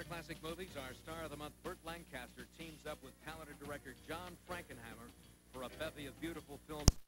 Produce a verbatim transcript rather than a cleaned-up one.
Classic Movies, our star of the month, Burt Lancaster, teams up with talented director John Frankenheimer for a bevy of beautiful films.